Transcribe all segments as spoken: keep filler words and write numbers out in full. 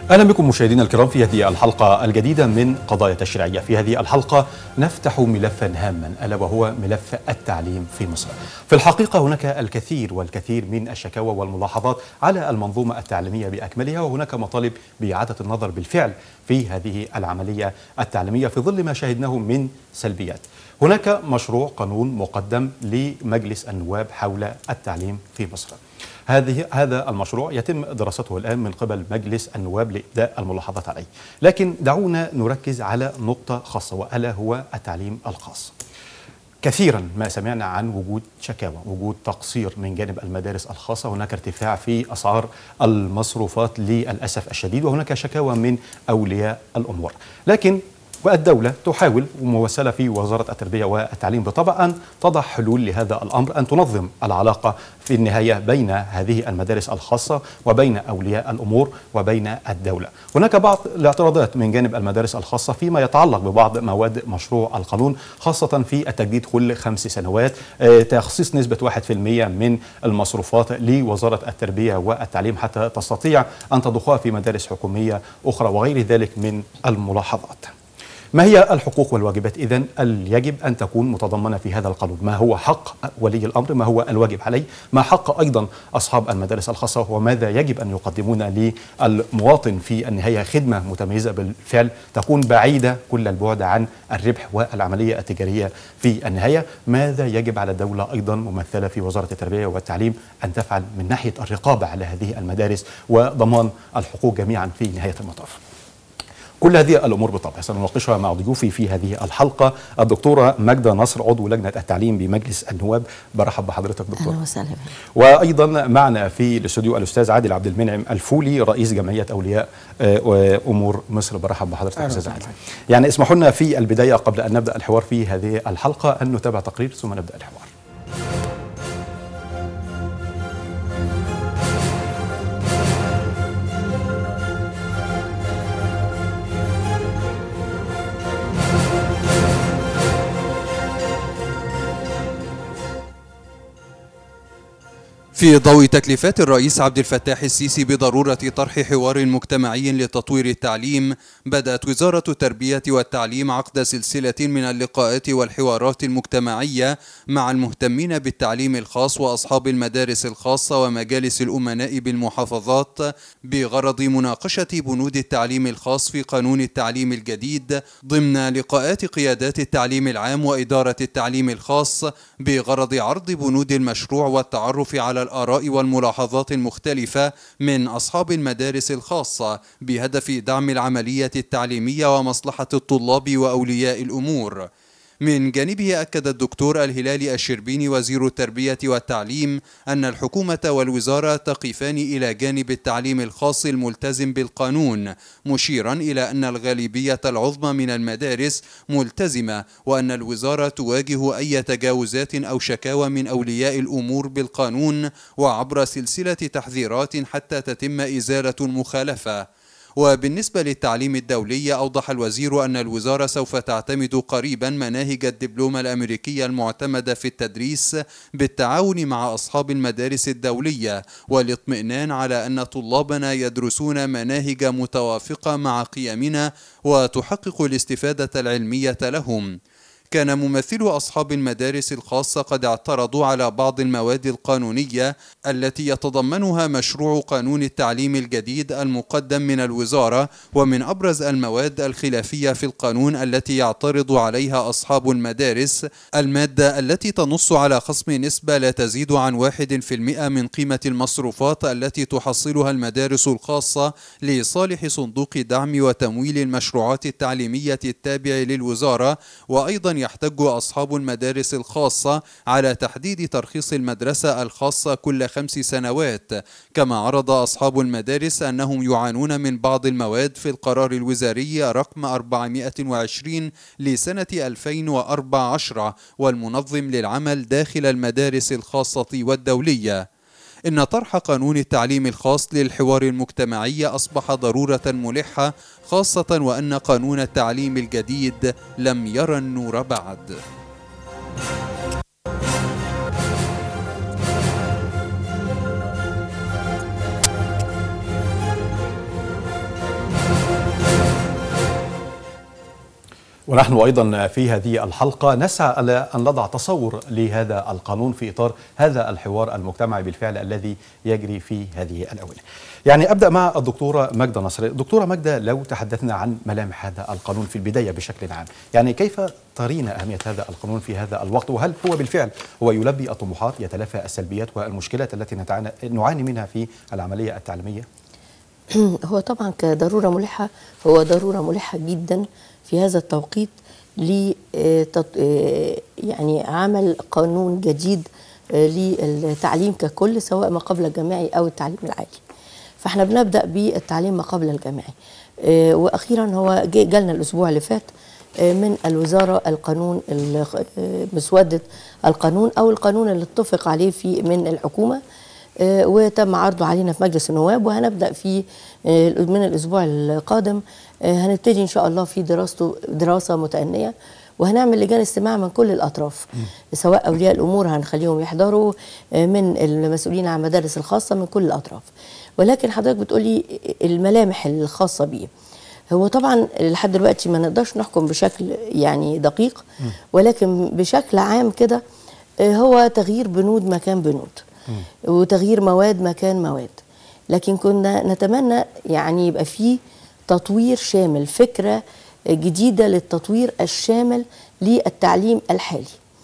أهلا بكم مشاهدينا الكرام في هذه الحلقة الجديدة من قضايا تشريعية. في هذه الحلقة نفتح ملفا هاما ألا وهو ملف التعليم في مصر. في الحقيقة هناك الكثير والكثير من الشكاوى والملاحظات على المنظومة التعليمية بأكملها، وهناك مطالب بإعادة النظر بالفعل في هذه العملية التعليمية في ظل ما شاهدناه من سلبيات. هناك مشروع قانون مقدم لمجلس النواب حول التعليم في مصر. هذه هذا المشروع يتم دراسته الآن من قبل مجلس النواب لإبداء الملاحظات عليه، لكن دعونا نركز على نقطة خاصة وألا هو التعليم الخاص. كثيرا ما سمعنا عن وجود شكاوى، وجود تقصير من جانب المدارس الخاصة، هناك ارتفاع في أسعار المصروفات للأسف الشديد، وهناك شكاوى من أولياء الأمور، لكن والدولة تحاول وممثلة في وزارة التربية والتعليم بالطبع أن تضع حلول لهذا الأمر، أن تنظم العلاقة في النهاية بين هذه المدارس الخاصة وبين أولياء الأمور وبين الدولة. هناك بعض الاعتراضات من جانب المدارس الخاصة فيما يتعلق ببعض مواد مشروع القانون، خاصة في التجديد كل خمس سنوات، تخصيص نسبة واحد بالمئة من المصروفات لوزارة التربية والتعليم حتى تستطيع أن تضخها في مدارس حكومية أخرى وغير ذلك من الملاحظات. ما هي الحقوق والواجبات إذن اللي يجب أن تكون متضمنة في هذا القانون؟ ما هو حق ولي الأمر؟ ما هو الواجب عليه؟ ما حق أيضا أصحاب المدارس الخاصة؟ وماذا يجب أن يقدمون للمواطن في النهاية؟ خدمة متميزة بالفعل تكون بعيدة كل البعد عن الربح والعملية التجارية في النهاية. ماذا يجب على الدولة أيضا ممثلة في وزارة التربية والتعليم أن تفعل من ناحية الرقابة على هذه المدارس وضمان الحقوق جميعا في نهاية المطاف؟ كل هذه الأمور بالطبع سنناقشها مع ضيوفي في هذه الحلقة. الدكتورة ماجدة نصر عضو لجنة التعليم بمجلس النواب، برحب بحضرتك دكتور. أهلا وسهلا. وأيضا معنا في الاستوديو الأستاذ عادل عبد المنعم الفولي رئيس جمعية أولياء أمور مصر، برحب بحضرتك أستاذ عادل. يعني اسمحوا لنا في البداية قبل أن نبدأ الحوار في هذه الحلقة أن نتابع تقرير ثم نبدأ الحوار. في ضوء تكليفات الرئيس عبد الفتاح السيسي بضرورة طرح حوار مجتمعي لتطوير التعليم، بدأت وزارة التربية والتعليم عقد سلسلة من اللقاءات والحوارات المجتمعية مع المهتمين بالتعليم الخاص وأصحاب المدارس الخاصة ومجالس الأمناء بالمحافظات بغرض مناقشة بنود التعليم الخاص في قانون التعليم الجديد ضمن لقاءات قيادات التعليم العام وإدارة التعليم الخاص بغرض عرض بنود المشروع والتعرف على الآراء والملاحظات المختلفة من أصحاب المدارس الخاصة بهدف دعم العملية التعليمية ومصلحة الطلاب وأولياء الأمور. من جانبه أكد الدكتور الهلالي الشربيني وزير التربية والتعليم أن الحكومة والوزارة تقفان إلى جانب التعليم الخاص الملتزم بالقانون، مشيرا إلى أن الغالبية العظمى من المدارس ملتزمة، وأن الوزارة تواجه أي تجاوزات أو شكاوى من أولياء الأمور بالقانون وعبر سلسلة تحذيرات حتى تتم إزالة المخالفة. وبالنسبة للتعليم الدولي، أوضح الوزير أن الوزارة سوف تعتمد قريبا مناهج الدبلومة الأمريكية المعتمدة في التدريس بالتعاون مع أصحاب المدارس الدولية، والاطمئنان على أن طلابنا يدرسون مناهج متوافقة مع قيمنا وتحقق الاستفادة العلمية لهم. كان ممثلو أصحاب المدارس الخاصة قد اعترضوا على بعض المواد القانونية التي يتضمنها مشروع قانون التعليم الجديد المقدم من الوزارة، ومن أبرز المواد الخلافية في القانون التي يعترض عليها أصحاب المدارس المادة التي تنص على خصم نسبة لا تزيد عن واحد في المئة من قيمة المصروفات التي تحصلها المدارس الخاصة لصالح صندوق دعم وتمويل المشروعات التعليمية التابع للوزارة. وأيضا يحتج أصحاب المدارس الخاصة على تحديد ترخيص المدرسة الخاصة كل خمس سنوات. كما عرض أصحاب المدارس أنهم يعانون من بعض المواد في القرار الوزاري رقم أربعمائة وعشرين لسنة ألفين وأربعة عشر والمنظم للعمل داخل المدارس الخاصة والدولية. إن طرح قانون التعليم الخاص للحوار المجتمعي أصبح ضرورة ملحة، خاصة وأن قانون التعليم الجديد لم يرى النور بعد. ونحن أيضا في هذه الحلقة نسعى على أن نضع تصور لهذا القانون في إطار هذا الحوار المجتمعي بالفعل الذي يجري في هذه الآونة. يعني أبدأ مع الدكتورة ماجدة نصر. دكتورة ماجدة، لو تحدثنا عن ملامح هذا القانون في البداية بشكل عام، يعني كيف ترين أهمية هذا القانون في هذا الوقت، وهل هو بالفعل هو يلبي الطموحات، يتلافى السلبيات والمشكلات التي نعاني منها في العملية التعليمية؟ هو طبعا كضرورة ملحة، هو ضرورة ملحة جدا في هذا التوقيت ل يعني عمل قانون جديد للتعليم ككل، سواء ما قبل الجامعي أو التعليم العالي. فاحنا بنبدأ بالتعليم ما قبل الجامعي، وأخيرا هو جالنا الأسبوع اللي فات من الوزارة القانون مسودة القانون أو القانون اللي اتفق عليه في من الحكومة، وتم عرضه علينا في مجلس النواب، وهنبدأ في من الأسبوع القادم هنبتدي إن شاء الله في دراسته دراسة متأنية، وهنعمل لجان استماع من كل الأطراف، سواء أولياء الأمور هنخليهم يحضروا، من المسؤولين عن المدارس الخاصة، من كل الأطراف. ولكن حضرتك بتقولي الملامح الخاصة بيه، هو طبعا لحد دلوقتي ما نقدرش نحكم بشكل يعني دقيق، ولكن بشكل عام كده هو تغيير بنود مكان بنود، وتغيير مواد مكان مواد. لكن كنا نتمنى يعني يبقى فيه تطوير شامل، فكرة جديدة للتطوير الشامل للتعليم الحالي،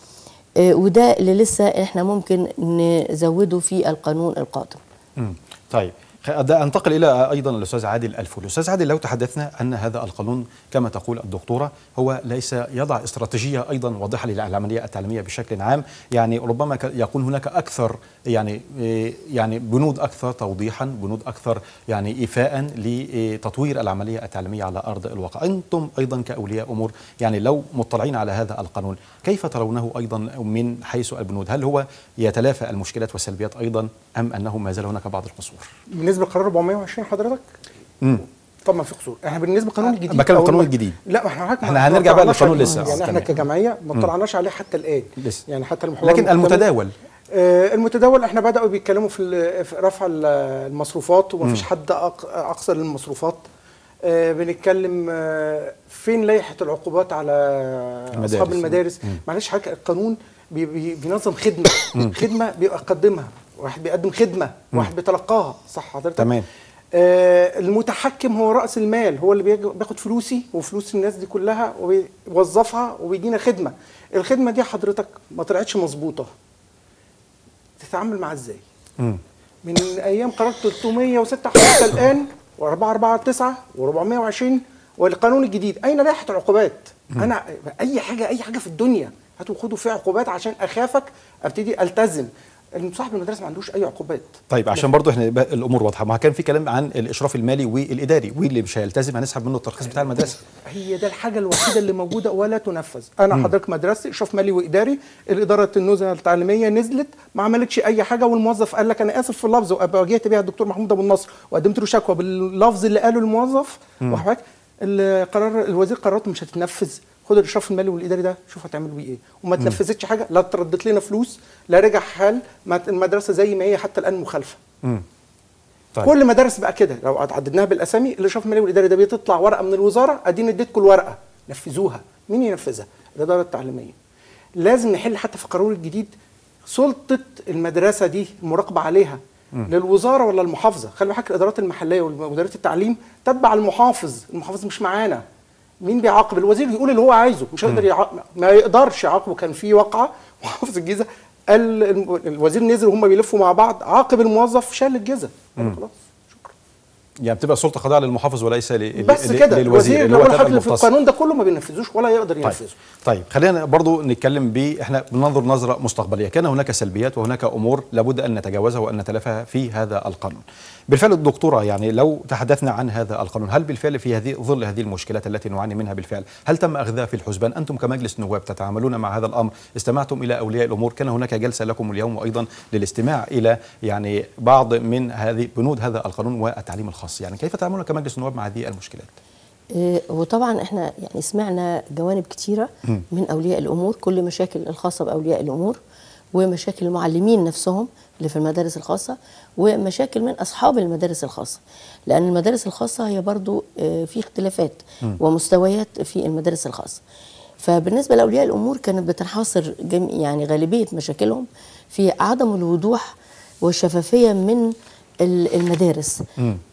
وده اللي لسه احنا ممكن نزوده في القانون القادم. مم. طيب، انتقل الى ايضا الاستاذ عادل الفولي. استاذ عادل، لو تحدثنا ان هذا القانون كما تقول الدكتوره هو ليس يضع استراتيجيه ايضا واضحه للعمليه التعليميه بشكل عام، يعني ربما يكون هناك اكثر يعني يعني بنود اكثر توضيحا، بنود اكثر يعني ايفاء لتطوير العمليه التعليميه على ارض الواقع. انتم ايضا كاولياء امور يعني لو مطلعين على هذا القانون كيف ترونه ايضا من حيث البنود؟ هل هو يتلافى المشكلات والسلبيات ايضا ام انه ما زال هناك بعض القصور؟ بالنسبه لقرار أربعمائة وعشرين حضرتك؟ امم طبعا في قصور. احنا بالنسبه للقانون الجديد بتكلم القانون الجديد. لا، احنا احنا هنرجع بقى للقانون لسه، يعني احنا كجمعيه ما اطلعناش عليه حتى الان لسه. يعني حتى المحور لكن المتداول آه المتداول احنا بداوا بيتكلموا في, في رفع المصروفات، ومفيش حد اقصى للمصروفات. آه بنتكلم آه فين لائحه العقوبات على المدارس. اصحاب المدارس. معلش حضرتك، القانون بي بي بينظم خدمه خدمه بيقدمها واحد، بيقدم خدمه واحد بيتلقاها، صح حضرتك؟ تمام. آه المتحكم هو رأس المال، هو اللي بياخد فلوسي وفلوس الناس دي كلها وبيوظفها وبيدينا خدمه. الخدمه دي حضرتك ما طلعتش مظبوطه، تتعامل معاها ازاي؟ من ايام قرار ثلاثمائة وستة حتى الان و4 4 9 و420 والقانون الجديد، اين لائحه العقوبات؟ انا اي حاجه اي حاجه في الدنيا هاتوا خدوا فيها عقوبات عشان اخافك ابتدي التزم. صاحب المدرسه ما عندوش اي عقوبات. طيب، عشان برضو احنا الامور واضحه، ما كان في كلام عن الاشراف المالي والاداري، واللي مش هيلتزم هنسحب منه الترخيص بتاع المدرسه. هي ده الحاجه الوحيده اللي موجوده ولا تنفذ. انا حضرتك مدرستي اشراف مالي واداري، الاداره النزهه التعليميه نزلت ما عملتش اي حاجه، والموظف قال لك انا اسف في اللفظ، وواجهت بيها الدكتور محمود ابو النصر وقدمت له شكوى باللفظ اللي قاله الموظف، وحضرتك القرار الوزير قراراته مش هتتنفذ. خد الاشراف المالي والاداري ده شوف هتعملوا بيه ايه، وما تنفذتش حاجه، لا تردت لنا فلوس، لا رجع حال المدرسه زي ما هي حتى الان مخالفه. امم طيب. كل مدارس بقى كده لو عددناها بالاسامي، الاشراف المالي والاداري ده بيطلع ورقه من الوزاره، اديني اديتكم الورقه نفذوها. مين ينفذها؟ الاداره التعليميه. لازم نحل حتى في القانون الجديد سلطه المدرسه دي المراقبه عليها مم. للوزاره ولا المحافظه. خلي بالك الادارات المحليه ومديريه التعليم تتبع المحافظ، المحافظ مش معانا. مين بيعاقب؟ الوزير يقول اللي هو عايزه، مش هيقدر يعاقب، ما يقدرش يعاقبه. كان في واقعه محافظ الجيزه قال الوزير نزل وهم بيلفوا مع بعض، عاقب الموظف شال الجيزه. خلاص شكرا. يعني بتبقى سلطه خاضعه للمحافظ وليس ل... بس كده الوزير لو الحد في القانون ده كله ما بينفذوش ولا يقدر ينفذه. طيب. طيب خلينا برضو نتكلم ب احنا بننظر نظره مستقبليه، كان هناك سلبيات وهناك امور لابد ان نتجاوزها وان نتلافاها في هذا القانون. بالفعل الدكتوره، يعني لو تحدثنا عن هذا القانون، هل بالفعل في هذه ظل هذه المشكلات التي نعاني منها بالفعل هل تم اخذها في الحسبان؟ انتم كمجلس نواب تتعاملون مع هذا الامر، استمعتم الى اولياء الامور، كان هناك جلسه لكم اليوم وايضا للاستماع الى يعني بعض من هذه بنود هذا القانون والتعليم الخاص، يعني كيف تعاملون كمجلس نواب مع هذه المشكلات؟ وطبعا احنا يعني سمعنا جوانب كتيره من اولياء الامور، كل مشاكل الخاصه باولياء الامور ومشاكل المعلمين نفسهم اللي في المدارس الخاصة ومشاكل من أصحاب المدارس الخاصة، لأن المدارس الخاصة هي برضو في اختلافات ومستويات في المدارس الخاصة. فبالنسبة لأولياء الأمور كانت بتنحصر يعني غالبية مشاكلهم في عدم الوضوح والشفافية من المدارس،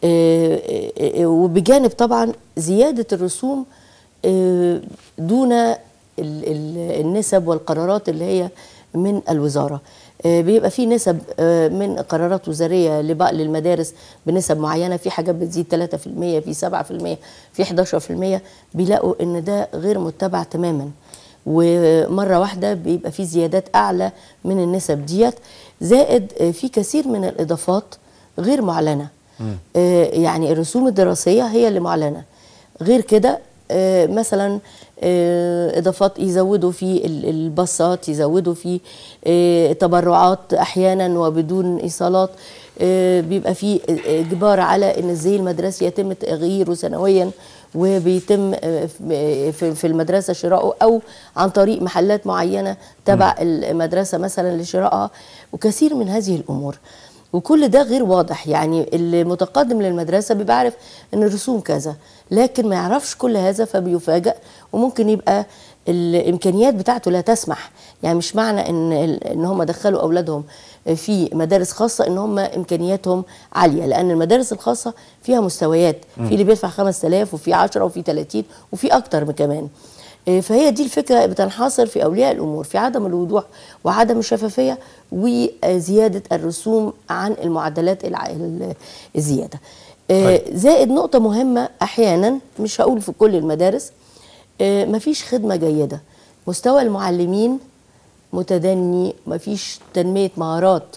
وبجانب طبعا زيادة الرسوم دون النسب والقرارات اللي هي من الوزارة. بيبقى في نسب من قرارات وزارية للمدارس بنسب معينة، في حاجات بتزيد ثلاثة في المية، في سبعة في المية، في إحدى عشر في المية، بيلاقوا إن ده غير متبع تماما، ومرة واحدة بيبقى في زيادات أعلى من النسب ديت، زائد في كثير من الإضافات غير معلنة. يعني الرسوم الدراسية هي اللي معلنة، غير كده مثلا اضافات يزودوا في الباصات، يزودوا في تبرعات احيانا وبدون ايصالات، بيبقى في اجبار على ان الزي المدرسي يتم تغييره سنويا، وبيتم في المدرسه شراؤه او عن طريق محلات معينه تبع المدرسه مثلا لشرائها، وكثير من هذه الامور. وكل ده غير واضح، يعني المتقدم للمدرسة بيبقى عارف ان الرسوم كذا، لكن ما يعرفش كل هذا فبيفاجأ، وممكن يبقى الامكانيات بتاعته لا تسمح. يعني مش معنى ان ان هم دخلوا اولادهم في مدارس خاصة ان هم امكانياتهم عالية، لان المدارس الخاصة فيها مستويات، في اللي بيدفع خمسة آلاف وفي عشرة وفي ثلاثين وفي اكتر من كمان. فهي دي الفكرة بتنحصر في أولياء الأمور، في عدم الوضوح وعدم الشفافية وزيادة الرسوم عن المعدلات الزيادة. زائد نقطة مهمة، أحيانا مش هقول في كل المدارس، مفيش خدمة جيدة، مستوى المعلمين متدني، مفيش تنمية مهارات،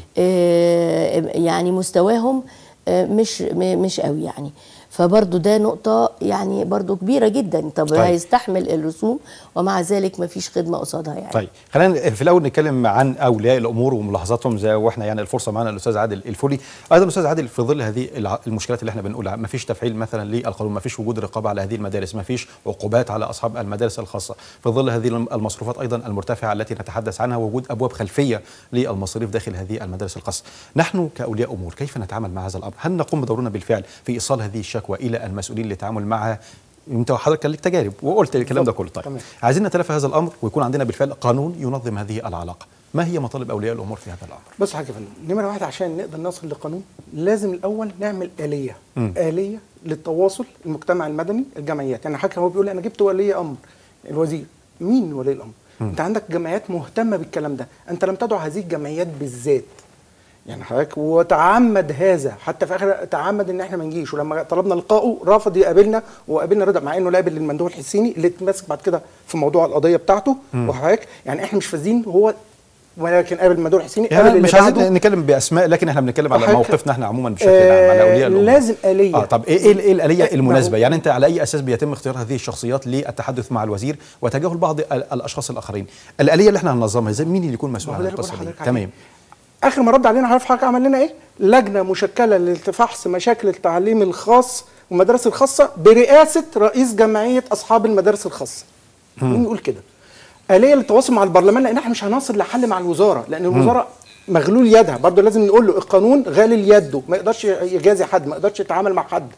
يعني مستواهم مش مش قوي يعني. فبرضو ده نقطة يعني برضو كبيرة جدا. طب طيب. هيستحمل الرسوم ومع ذلك ما فيش خدمة قصادها يعني. طيب خلينا في الأول نتكلم عن أولياء الأمور وملاحظاتهم، زي واحنا يعني الفرصة معنا الأستاذ عادل الفولي. أيضا الأستاذ عادل، في ظل هذه المشكلات اللي احنا بنقولها، ما فيش تفعيل مثلا للقانون، ما فيش وجود رقابة على هذه المدارس، ما فيش عقوبات على أصحاب المدارس الخاصة، في ظل هذه المصروفات أيضا المرتفعة التي نتحدث عنها، وجود أبواب خلفية للمصاريف داخل هذه المدارس الخاصة. نحن كأولياء أمور كيف نتعامل مع هذا الأمر؟ هل نقوم بدورنا بالفعل في إيصال هذه الشكوى إلى المسؤولين للتعامل معها؟ انت وحضرتك كان لك تجارب وقلت الكلام ده كله. طيب تمام. عايزين نتلافى هذا الامر ويكون عندنا بالفعل قانون ينظم هذه العلاقه. ما هي مطالب اولياء الامور في هذا الامر؟ بص حاجه يا فندم، نمره واحد عشان نقدر نصل لقانون لازم الاول نعمل اليه م. اليه للتواصل المجتمع المدني الجمعيات. يعني حضرتك هو بيقول انا جبت ولي امر الوزير، مين ولي الامر؟ م. انت عندك جمعيات مهتمه بالكلام ده، انت لم تدعو هذه الجمعيات بالذات يعني حضرتك، وتعمد هذا حتى في اخر تعمد ان احنا ما نجيش، ولما طلبنا لقائه رفض يقابلنا، وقابلنا رضا مع انه قابل المندوب الحسيني اللي اتمسك بعد كده في موضوع القضيه بتاعته. وحضرتك يعني احنا مش فاذين هو، ولكن قابل المندوب الحسيني يعني قابل مش عايزين نتكلم باسماء، لكن احنا بنتكلم على موقفنا احنا عموما بشكل عام على اولياء الامور. لازم اليه. اه طب ايه ايه الاليه المناسبه؟ يعني انت على اي اساس بيتم اختيار هذه الشخصيات للتحدث مع الوزير وتجاهل بعض الاشخاص الاخرين؟ الاليه اللي احنا هننظمها ازاي؟ مين اللي يكون مسؤول عن القصه دي؟ تمام. اخر ما رد علينا عارف حضرتك عمل لنا ايه؟ لجنه مشكله لفحص مشاكل التعليم الخاص والمدارس الخاصه برئاسه رئيس جمعيه اصحاب المدارس الخاصه. مين يقول كده؟ آلية للتواصل مع البرلمان، لان احنا مش هنصل لحل مع الوزاره، لان الوزاره مغلول يدها، برضه لازم نقول له القانون غالي يده، ما يقدرش يجازي حد، ما يقدرش يتعامل مع حد.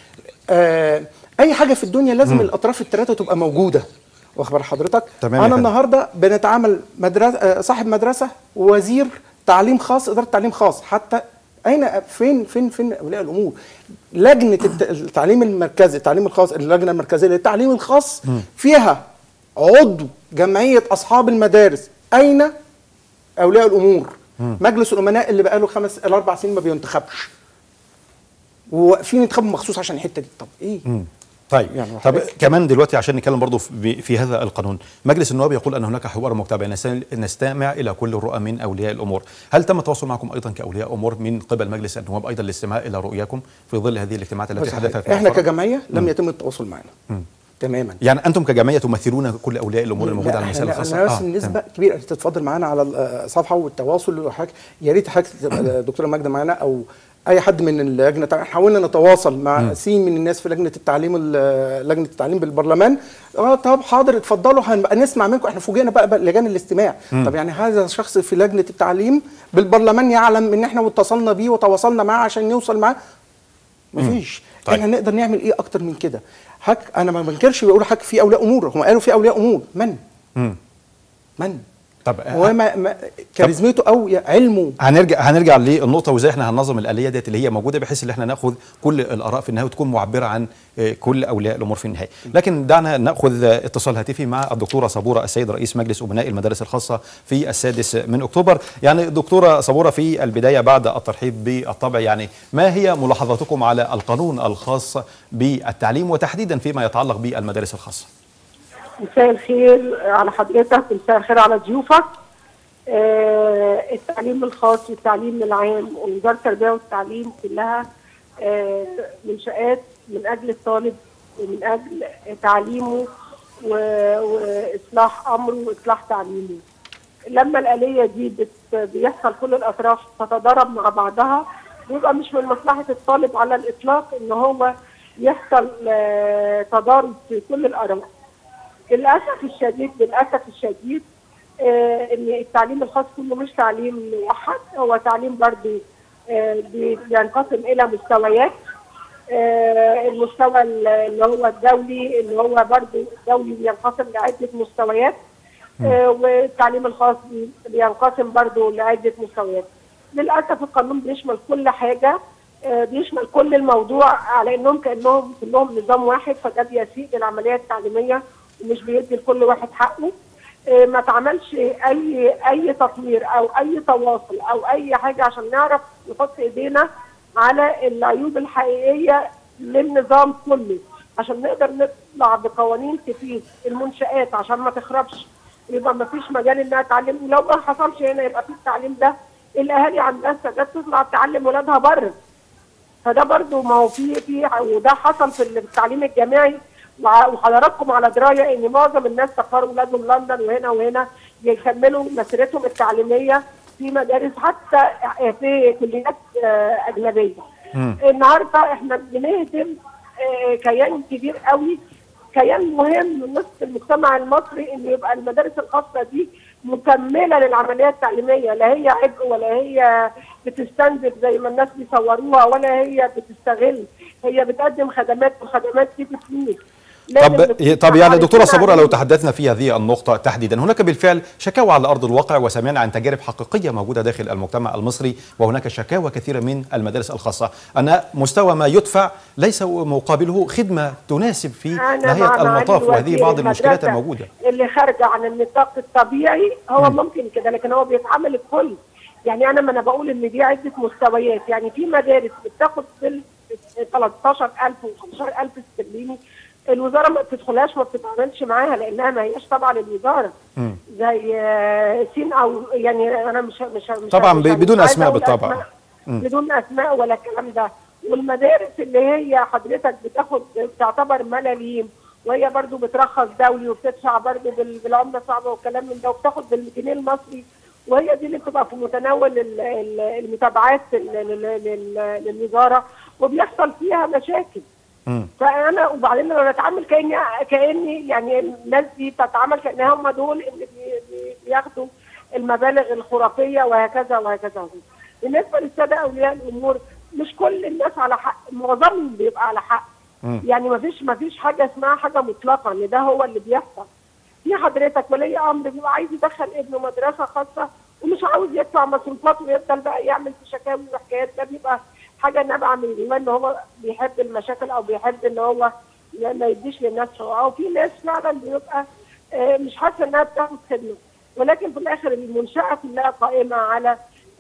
آه اي حاجه في الدنيا لازم مم. الاطراف الثلاثه تبقى موجوده. واخبر حضرتك؟ انا النهارده بنتعامل مدرسه، صاحب مدرسه ووزير تعليم خاص، اداره تعليم خاص، حتى اين فين فين فين اولياء الامور؟ لجنه التعليم المركزي، التعليم الخاص، اللجنه المركزيه للتعليم الخاص فيها عضو جمعيه اصحاب المدارس، اين اولياء الامور؟ مجلس الامناء اللي بقاله خمس الى اربع سنين ما بينتخبش، وواقفين ينتخبوا مخصوص عشان الحته دي. طب ايه؟ مم. طيب يعني طب كمان دلوقتي عشان نتكلم برضه في, في هذا القانون، مجلس النواب يقول ان هناك حوار متابع نستمع الى كل الرؤى من اولياء الامور، هل تم التواصل معكم ايضا كاولياء امور من قبل مجلس النواب ايضا للاستماع الى رؤياكم في ظل هذه الاجتماعات التي حدثت؟ احنا كجمعيه لم يتم التواصل معنا. مم. تماما. يعني انتم كجمعيه تمثلون كل اولياء الامور الموجوده على المسائل الخاصه؟ انا بس آه. نسبه كبيره تتفضل معانا على الصفحه والتواصل، وحضرتك يا ريت حضرتك دكتوره ماجده معانا او اي حد من اللجنه، احنا حاولنا نتواصل مع سين من الناس في لجنه التعليم لجنه التعليم بالبرلمان. اه طب حاضر اتفضلوا هنبقى نسمع منكم. احنا فوجئنا بقى, بقى لجان الاستماع. مم. طب يعني هذا شخص في لجنه التعليم بالبرلمان يعلم ان احنا واتصلنا بيه وتواصلنا معاه عشان نوصل معاه؟ مفيش. طيب. احنا نقدر نعمل ايه اكتر من كده؟ حك انا ما بنكرش بيقولوا حك في اولياء امور، هم قالوا في اولياء امور من؟ مم. من؟ طب هو ما, ما كاريزمته او علمه. هنرجع هنرجع للنقطه وازاي احنا هننظم الاليه ديت اللي هي موجوده بحيث ان احنا ناخذ كل الاراء في النهايه وتكون معبره عن كل اولياء الامور في النهايه. لكن دعنا ناخذ اتصال هاتفي مع الدكتوره صبوره السيد رئيس مجلس امناء المدارس الخاصه في السادس من اكتوبر. يعني دكتوره صبوره، في البدايه بعد الترحيب بالطبع، يعني ما هي ملاحظاتكم على القانون الخاص بالتعليم وتحديدا فيما يتعلق بالمدارس الخاصه؟ مساء الخير على حضرتك، مساء الخير على ضيوفك. آه التعليم الخاص والتعليم العام ووزاره التربيه والتعليم كلها آه منشآت من اجل الطالب ومن اجل تعليمه واصلاح امره واصلاح تعليمه. لما الآلية دي بيحصل كل الاطراف تتضارب مع بعضها، بيبقى مش من مصلحه الطالب على الاطلاق ان هو يحصل آه تضارب في كل الاراء. للاسف الشديد للاسف الشديد آه ان التعليم الخاص كله مش تعليم موحد، هو تعليم برضه آه بينقسم الى مستويات. آه المستوى اللي هو الدولي اللي هو برضه دولي بينقسم لعده مستويات، آه والتعليم الخاص بينقسم برضه لعده مستويات. للاسف القانون بيشمل كل حاجه، آه بيشمل كل الموضوع على انهم كانهم كلهم نظام واحد، فده بيسيء للعمليه التعليميه ومش بيدي لكل واحد حقه. اه ما تعملش اي اي تطوير او اي تواصل او اي حاجه عشان نعرف نحط ايدينا على العيوب الحقيقيه للنظام كله، عشان نقدر نطلع بقوانين تفيد المنشآت عشان ما تخربش، يبقى ما فيش مجال انها تعلم. ولو ما حصلش هنا يبقى في التعليم ده الاهالي عندها استعداد تطلع تعلم ولادها بره. فده برضو ما هو في في وده حصل في التعليم الجامعي، وحضراتكم على درايه ان معظم الناس سفروا ولادهم لندن وهنا وهنا يكملوا مسيرتهم التعليميه في مدارس حتى في كليات اجنبيه. م. النهارده احنا بنهدم كيان كبير قوي، كيان مهم من نصف المجتمع المصري، ان يبقى المدارس الخاصه دي مكمله للعمليه التعليميه، لا هي عبء ولا هي بتستنزف زي ما الناس بيصوروها ولا هي بتستغل، هي بتقدم خدمات والخدمات دي بفلوس. طب طب يعني دكتوره صبوره، لو تحدثنا في هذه النقطه تحديدا، هناك بالفعل شكاوى على ارض الواقع وسمعنا عن تجارب حقيقيه موجوده داخل المجتمع المصري، وهناك شكاوى كثيره من المدارس الخاصه ان مستوى ما يدفع ليس مقابله خدمه تناسب في نهايه المطاف، وهذه بعض المشكلات الموجوده. اللي خارجه عن النطاق الطبيعي هو م. ممكن كده، لكن هو بيتعامل الكل. يعني انا ما انا بقول ان دي عده مستويات، يعني في مدارس بتاخد في ثلاثة عشر ألف وخمسة عشر ألف استرليني، الوزاره ما بتدخلهاش، ما بتتعاملش معاها لانها ما هياش طبعا الوزاره زي سين او يعني انا مش مش, مش طبعا مش بدون اسماء بالطبع، أسماء بدون اسماء ولا الكلام ده. والمدارس اللي هي حضرتك بتاخد تعتبر ملاليم، وهي برضو بترخص دولي وبتدفع برضو بالعمله الصعبه والكلام من ده، وبتاخد بالجنيه المصري، وهي دي اللي بتبقى في متناول المتابعات للوزاره، وبيحصل فيها مشاكل. مم. فانا وبعدين انا بتعامل كاني كاني يعني الناس دي بتتعامل كانها هم دول اللي بياخدوا المبالغ الخرافيه وهكذا وهكذا. بالنسبه للساده اولياء الامور، مش كل الناس على حق، معظمهم بيبقى على حق. مم. يعني ما فيش ما فيش حاجه اسمها حاجه مطلقه ان ده هو اللي بيحصل. في حضرتك ولي امر بيبقى عايز يدخل ابنه مدرسه خاصه ومش عاوز يدفع مصروفات ويفضل بقى يعمل في شكاوي وحكايات، ده بيبقى حاجه نابعه من جواه ان هو بيحب المشاكل او بيحب ان هو ما يديش للناس حقوقها. او في ناس فعلا بيبقى مش حاسه انها بتاخد خدمه، ولكن في الاخر المنشاه كلها قائمه على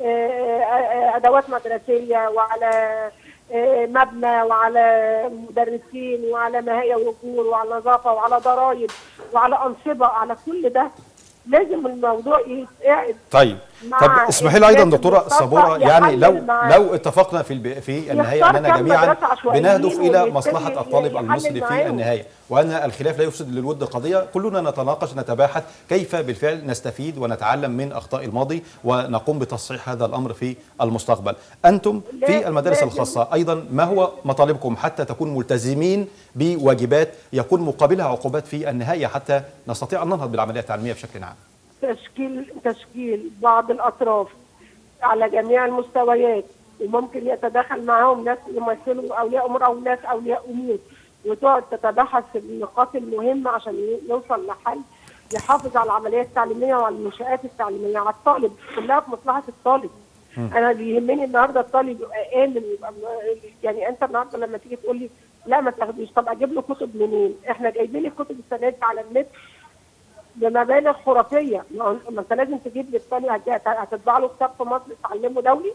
ادوات مدرسيه وعلى مبنى وعلى مدرسين وعلى ما هي وجور وعلى نظافه وعلى ضرائب وعلى انصبه، على كل ده. لازم الموضوع يتقعد. طيب طب اسمحي لي ايضا دكتوره صبوره، يعني لو لو اتفقنا في الب... في النهايه اننا جميعا بنهدف الى مصلحه الطالب المصري في النهايه، وان الخلاف لا يفسد للود قضيه، كلنا نتناقش نتباحث كيف بالفعل نستفيد ونتعلم من اخطاء الماضي ونقوم بتصحيح هذا الامر في المستقبل. انتم في المدارس الخاصه ايضا ما هو مطالبكم حتى تكونوا ملتزمين بواجبات يكون مقابلها عقوبات في النهايه حتى نستطيع ان ننهض بالعمليه التعليميه بشكل عام؟ تشكيل تشكيل بعض الاطراف على جميع المستويات، وممكن يتدخل معاهم ناس يمثلوا اولياء امور او ناس اولياء امور، وتقعد تتبحث في النقاط المهمه عشان يوصل لحل يحافظ على العمليه التعليميه وعلى المنشات التعليميه على الطالب، كلها في مصلحه الطالب. م. انا بيهمني النهارده الطالب يبقى امن، يبقى يعني انت النهارده لما تيجي تقول لي لا ما تاخديش، طب اجيب له كتب منين؟ احنا جايبين الكتب السنه دي على النت بمبالغ خرافيه، ما انت لازم تجيب لي الثاني هتطبع له كتاب في مصر تعلمه دولي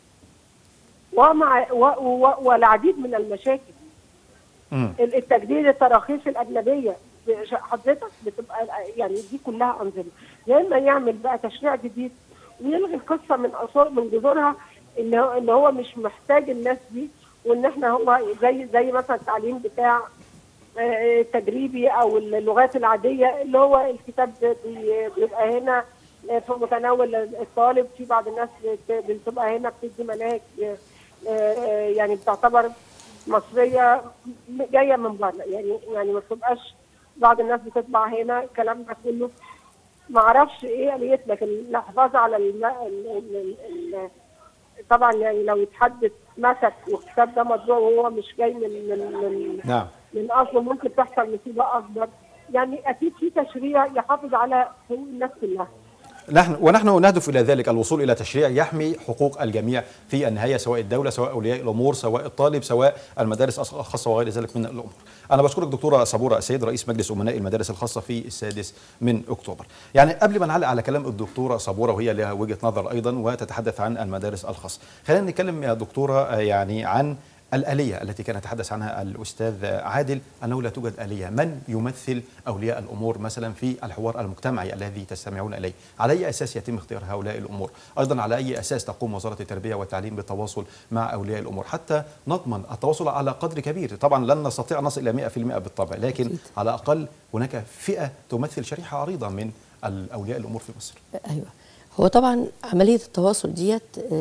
ومع والعديد من المشاكل. م. التجديد التراخيص الاجنبيه حضرتك بتبقى يعني دي كلها انظمه، يا اما يعمل بقى تشريع جديد ويلغي القصه من اصول من جذورها، ان هو ان هو مش محتاج الناس دي، وان احنا هو زي زي مثلا التعليم بتاع التجريبي او اللغات العاديه اللي هو الكتاب بيبقى هنا في متناول الطالب، في بعض الناس بتبقى هنا بتدي مناهج يعني بتعتبر مصريه جايه من بره، يعني يعني ما بتبقاش بعض الناس بتطبع هنا الكلام ده كله ما اعرفش ايه اليات، لكن الحفاظ على الم... ال... ال... ال... طبعا يعني لو يتحدث مسك والكتاب ده مطبوع وهو مش جاي من من من, نعم. من اصله ممكن تحصل مصيبه اكبر، يعني اكيد في تشريع يحافظ على حقوق الناس كلها. نحن ونحن نهدف الى ذلك، الوصول الى تشريع يحمي حقوق الجميع في النهايه، سواء الدوله سواء اولياء الامور سواء الطالب سواء المدارس الخاصه وغير ذلك من الامور. انا بشكرك دكتوره صبوره السيد رئيس مجلس امناء المدارس الخاصه في السادس من اكتوبر. يعني قبل ما نعلق على كلام الدكتوره صبوره وهي لها وجهه نظر ايضا وتتحدث عن المدارس الخاصه، خلينا نتكلم يا دكتوره يعني عن الآلية التي كان يتحدث عنها الأستاذ عادل، أنه لا توجد آلية. من يمثل أولياء الأمور مثلا في الحوار المجتمعي الذي تستمعون إليه؟ على أي أساس يتم اختيار هؤلاء الأمور؟ أيضا على أي أساس تقوم وزارة التربية والتعليم بالتواصل مع أولياء الأمور حتى نضمن التواصل على قدر كبير؟ طبعا لن نستطيع نصل إلى مئة بالمئة بالطبع، لكن على الأقل هناك فئة تمثل شريحة عريضة من أولياء الأمور في مصر. أيوة، هو طبعا عملية التواصل ديت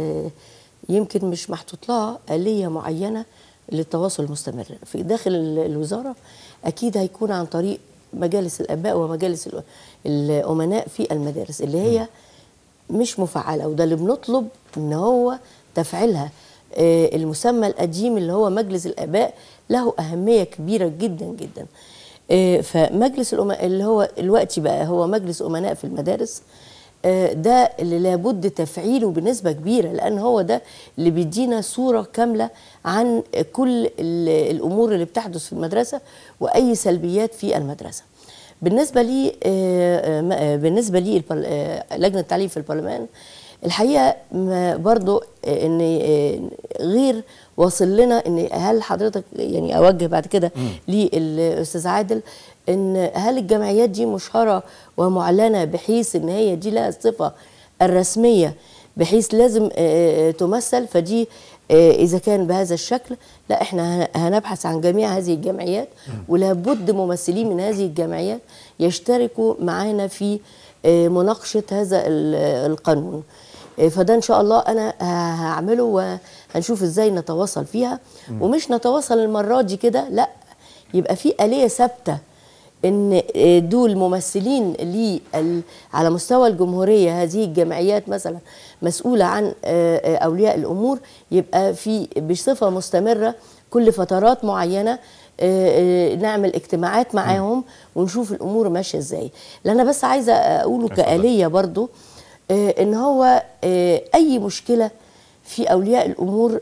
يمكن مش محطوط لها آلية معينة للتواصل المستمر في داخل الوزارة، أكيد هيكون عن طريق مجالس الآباء ومجالس الأمناء في المدارس اللي هي مش مفعلة، وده اللي بنطلب إن هو تفعيلها. المسمى القديم اللي هو مجلس الآباء له أهمية كبيرة جدا جدا، فمجلس الأمناء اللي هو الوقت بقى هو مجلس أمناء في المدارس، ده اللي لابد تفعيله بنسبة كبيرة، لأن هو ده اللي بيدينا صورة كاملة عن كل الأمور اللي بتحدث في المدرسة وأي سلبيات في المدرسة. بالنسبة لي بالنسبة لي لجنة التعليم في البرلمان، الحقيقة برضو إن غير واصل لنا إن هل حضرتك يعني أوجه بعد كده للأستاذ عادل إن هل الجمعيات دي مشهرة ومعلنة بحيث إن هي دي لها الصفة الرسمية بحيث لازم تمثل؟ فدي إذا كان بهذا الشكل لا، إحنا هنبحث عن جميع هذه الجمعيات، ولابد ممثلين من هذه الجمعيات يشتركوا معانا في مناقشة هذا القانون. فده إن شاء الله أنا هعمله وهنشوف إزاي نتواصل فيها، ومش نتواصل المرة دي كده، لا، يبقى في آلية ثابتة ان دول ممثلين لي على مستوى الجمهوريه، هذه الجمعيات مثلا مسؤوله عن اولياء الامور، يبقى في بصفه مستمره كل فترات معينه نعمل اجتماعات معاهم ونشوف الامور ماشيه ازاي. اللي انا بس عايزه اقوله كآلية برضو ان هو اي مشكله في اولياء الامور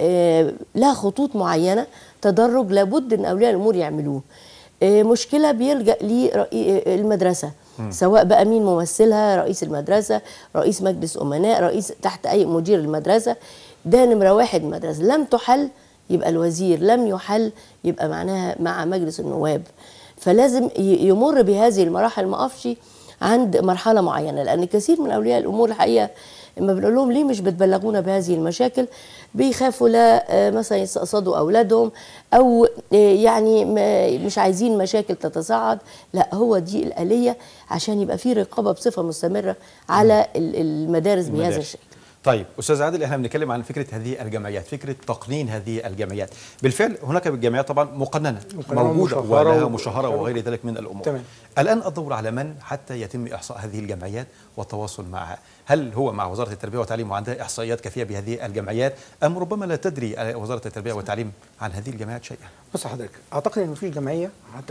لها خطوط معينه تدرج لابد ان اولياء الامور يعملوه. مشكلة بيلجأ للمدرسة، سواء بقى مين ممثلها، رئيس المدرسة، رئيس مجلس أمناء، رئيس تحت أي مدير المدرسة، ده نمرة واحد المدرسة. لم تحل يبقى الوزير، لم يحل يبقى معناها مع مجلس النواب. فلازم يمر بهذه المراحل، ما أقفش عند مرحله معينه، لان كثير من اولياء الامور الحقيقه لما بنقول لهم ليه مش بتبلغونا بهذه المشاكل بيخافوا لا مثلا يستقصدوا اولادهم او يعني مش عايزين مشاكل تتصاعد. لا، هو دي الآلية عشان يبقى في رقابه بصفه مستمره على المدارس بهذا الشكل. طيب استاذ عادل، احنا بنتكلم عن فكره هذه الجمعيات، فكره تقنين هذه الجمعيات. بالفعل هناك جمعيات طبعا مقننه موجوده ولها مشهره وغير ذلك من الامور. تمام. الان الدور على من حتى يتم احصاء هذه الجمعيات والتواصل معها؟ هل هو مع وزاره التربيه والتعليم وعندها احصائيات كافيه بهذه الجمعيات، ام ربما لا تدري وزاره التربيه والتعليم عن هذه الجمعيات شيئا؟ بص حضرتك، اعتقد ان مفيش جمعيه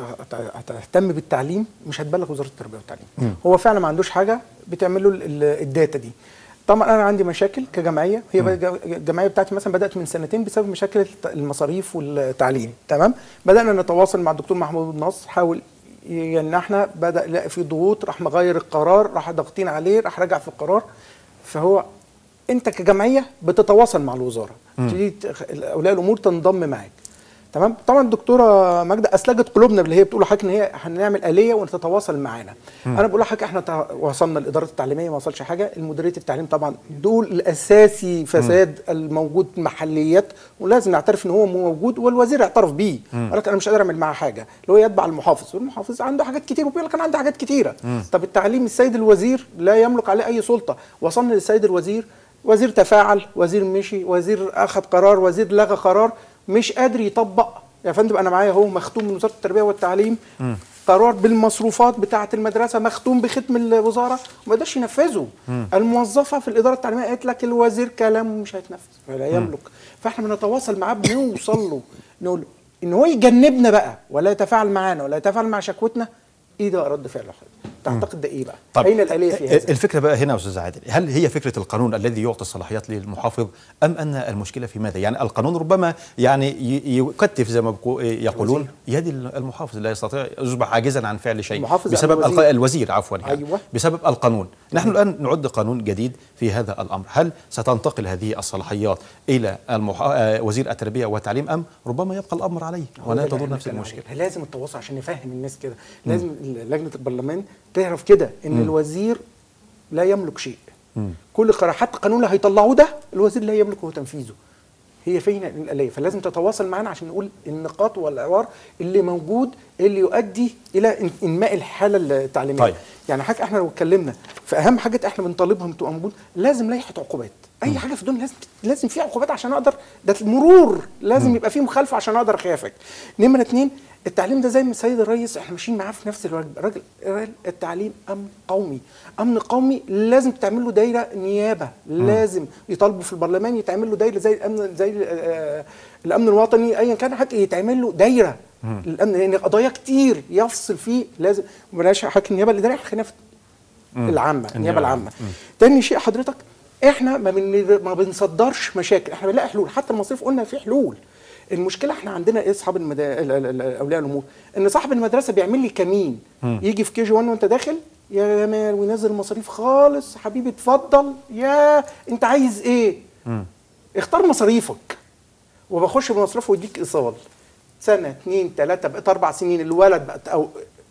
هتهتم بالتعليم مش هتبلغ وزاره التربيه والتعليم. م. هو فعلا ما عندوش حاجه بتعمل له الداتا دي. طبعا انا عندي مشاكل كجمعيه، هي الجمعيه بتاعتي مثلا بدات من سنتين بسبب مشاكل المصاريف والتعليم. تمام. بدانا نتواصل مع الدكتور محمود النصر، حاول ان احنا بدا يلاقي في ضغوط، راح مغير القرار، راح ضاغطين عليه، راح راجع في القرار. فهو انت كجمعيه بتتواصل مع الوزاره، تبتدي اولياء الامور تنضم معاك. تمام. طبعا الدكتوره ماجده اسلجت قلوبنا باللي هي بتقول لحضرتك ان هي هنعمل آلية وتتواصل معانا. انا بقول لحضرتك احنا وصلنا الاداره التعليميه ما وصلش حاجه، المديريه التعليم طبعا دول الاساسي فساد م. الموجود محليات، ولازم نعترف ان هو موجود والوزير اعترف بيه. قال لك انا مش قادر اعمل معاه حاجه، اللي هو يتبع المحافظ، والمحافظ عنده حاجات كتير وبيقول لك انا عندي حاجات كتيره. م. طب التعليم السيد الوزير لا يملك عليه اي سلطه، وصلنا للسيد الوزير، وزير تفاعل، وزير مشي، وزير اخذ قرار، وزير لغى قرار، مش قادر يطبق. يا فندم انا معايا اهو مختوم من وزاره التربيه والتعليم م. قرار بالمصروفات بتاعه المدرسه مختوم بختم الوزاره وما قدرش ينفذه. الموظفه في الاداره التعليميه قالت لك الوزير كلامه مش هيتنفذ ولا يملك. م. فاحنا بنتواصل معاه، بنوصل له نقول له ان هو يجنبنا بقى ولا يتفاعل معانا ولا يتفاعل مع شكوتنا. ايه ده رد فعل حضرتك؟ تعتقد ده ايه بقى؟ طب اين الآلية في هذا؟ الفكره بقى هنا يا استاذ عادل، هل هي فكره القانون الذي يعطي الصلاحيات للمحافظ ام ان المشكله في ماذا؟ يعني القانون ربما يعني يكتف زي ما يقولون يد المحافظ، لا يستطيع، يصبح عاجزا عن فعل شيء بسبب الوزير, الوزير عفوا يعني أيوة. بسبب القانون. نحن الان نعد قانون جديد في هذا الامر، هل ستنتقل هذه الصلاحيات الى المحا... وزير التربيه والتعليم ام ربما يبقى الامر عليه ولا تدور نفس المشكله؟ لازم التواصل عشان نفهم الناس كده، لازم لجنه البرلمان تعرف كده ان م. الوزير لا يملك شيء. م. كل قرار حتى القانون اللي هيطلعوه ده الوزير لا يملكه تنفيذه. هي فين الآلية؟ فلازم تتواصل معنا عشان نقول النقاط والعوار اللي موجود اللي يؤدي الى انماء الحاله التعليميه. طيب. يعني حاجه احنا لو اتكلمنا في اهم حاجات احنا بنطالبهم تبقى موجود، لازم لائحه عقوبات. اي م. حاجه في الدنيا لازم لازم في عقوبات عشان اقدر، ده المرور لازم م. يبقى فيه مخالفه عشان اقدر اخافك. نمره اتنين، التعليم ده زي ما السيد الرئيس احنا ماشيين معاه في نفس الواجب. الراجل التعليم امن قومي، امن قومي لازم تعمل له دايره نيابه، لازم يطالبوا في البرلمان يتعمل له دايره زي الامن زي الامن الوطني ايا كان، حتى يتعمل له دايره الامن، لان يعني قضايا كتير يفصل فيه. لازم بلاش حكي النيابه الاداريه، خلينا في العامه، النيابه العامه. تاني شيء حضرتك، احنا ما, بن... ما بنصدرش مشاكل، احنا بنلاقي حلول. حتى المصاريف قلنا في حلول. المشكله احنا عندنا ايه اصحاب المدا... اولياء الامور، ان صاحب المدرسه بيعمل لي كمين، م. يجي في كي جي واحد وانت داخل يا جمال وينزل المصاريف خالص، حبيبي اتفضل، يا انت عايز ايه؟ م. اختار مصاريفك، وبخش بمصرفه ويديك ايصال سنه اتنين تلاته، بقت اربع سنين، الولد بقت او